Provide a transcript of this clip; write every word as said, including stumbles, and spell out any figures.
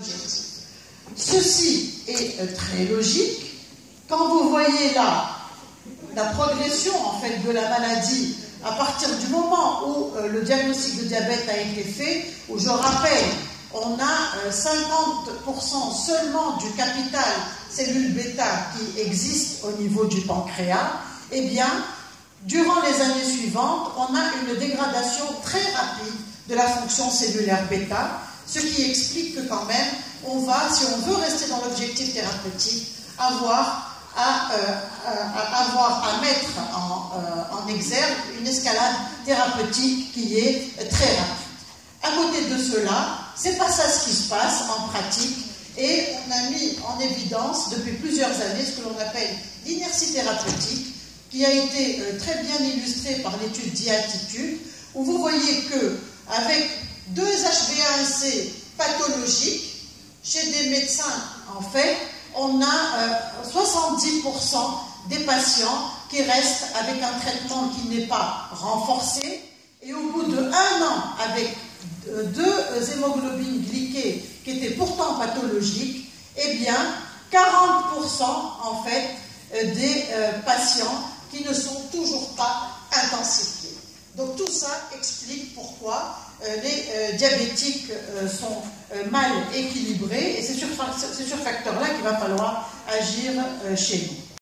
objectif. Ceci est euh, très logique. Quand vous voyez là la progression en fait de la maladie à partir du moment où euh, le diagnostic de diabète a été fait, où je rappelle, on a euh, cinquante pour cent seulement du capital cellule bêta qui existe au niveau du pancréas, eh bien, durant les années suivantes, on a une dégradation très rapide de la fonction cellulaire bêta, ce qui explique que quand même, on va, si on veut rester dans l'objectif thérapeutique, avoir à, euh, à, avoir à mettre en, euh, en exergue une escalade thérapeutique qui est très rapide. À côté de cela, c'est pas ça ce qui se passe en pratique, et on a mis en évidence depuis plusieurs années ce que l'on appelle l'inertie thérapeutique, qui a été euh, très bien illustrée par l'étude d'I-Attitude, où vous voyez que avec deux H b A un C pathologiques, chez des médecins, en fait, on a euh, soixante-dix pour cent des patients qui restent avec un traitement qui n'est pas renforcé, et au bout de un an, avec deux hémoglobines glyquées qui étaient pourtant pathologiques, eh bien, quarante pour cent en fait des euh, patients qui ne sont toujours pas intensifiés. Donc tout ça explique pourquoi euh, les euh, diabétiques euh, sont euh, mal équilibrés, et c'est sur, sur ce facteur-là qu'il va falloir agir euh, chez nous.